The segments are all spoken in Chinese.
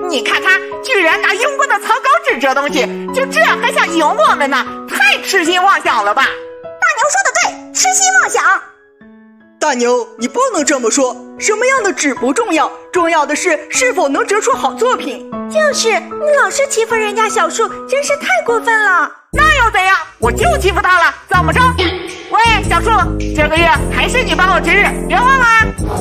你看他居然拿用过的草稿纸折东西，就这样还想赢我们呢，太痴心妄想了吧！ 大牛说的对，痴心妄想。 大牛，你不能这么说，什么样的纸不重要，重要的是否能折出好作品。 就是你老是欺负人家小树，真是太过分了。 那又怎样？我就欺负他了，怎么着？喂，小树，这个月还是你帮我值日，别忘了。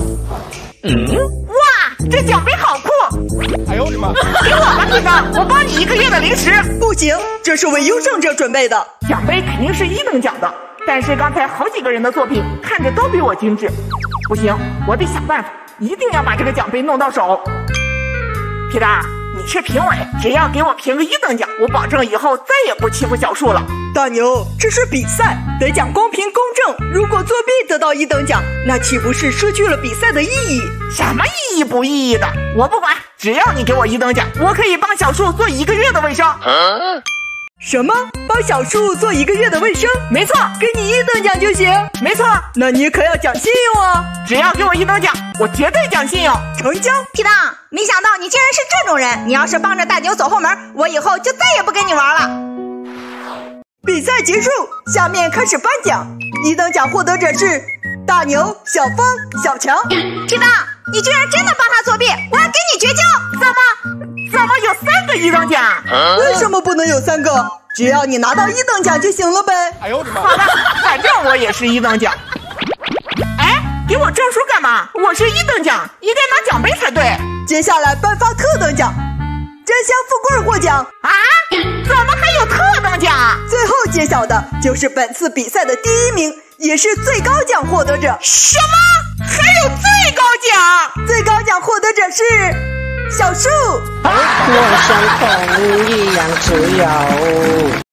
哇，这奖杯好酷！ 哎呦我的妈！ 给我吧，皮蛋，我帮你1个月的零食。 不行，这是为优胜者准备的。 奖杯肯定是1等奖的，但是刚才好几个人的作品看着都比我精致，不行，我得想办法，一定要把这个奖杯弄到手。皮蛋，你是评委，只要给我评个1等奖，我保证以后再也不欺负小树了。 大牛，这是比赛，得讲公平公正。如果作弊得到1等奖，那岂不是失去了比赛的意义？ 什么意义不意义的，我不管，只要你给我1等奖，我可以帮小树做1个月的卫生。 什么？帮小树做1个月的卫生？ 没错， 给你1等奖就行。 没错， 那你可要讲信用哦。 只要给我1等奖，我绝对讲信用。 成交。 皮蛋，没想到你竟然是这种人，你要是帮着大牛走后门，我以后就再也不跟你玩了。 比赛结束，下面开始颁奖。1等奖获得者是大牛、小峰、小强。 皮蛋，你居然真的帮他作弊，我要跟你绝交！ 怎么有3个1等奖？ 为什么不能有3个？只要你拿到1等奖就行了呗。 哎呦我的妈！ 好的，反正我也是1等奖。哎，给我证书干嘛？我是1等奖，应该拿奖杯才对。 接下来颁发特等奖，真香富贵获奖。 啊？怎么还有特等奖？ 最后揭晓的就是本次比赛的第1名，也是最高奖获得者。 什么？还有最高奖？ 最高奖获得者是小树。 我像风一样自由。